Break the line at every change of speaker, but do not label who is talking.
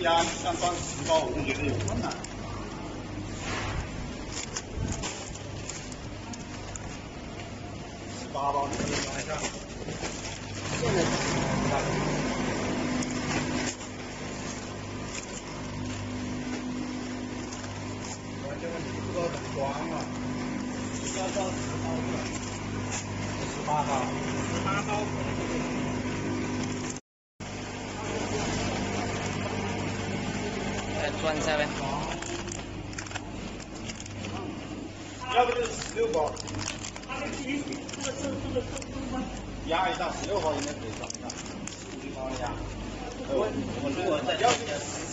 家想装10包，我就觉得有困难。18包，你可以装一下。现在完全问题不知道怎么装了，要装10包的，18包，18包。
转一下呗。
要不就是16包。压一下16包应该可以装一下，16包压。我如果再要不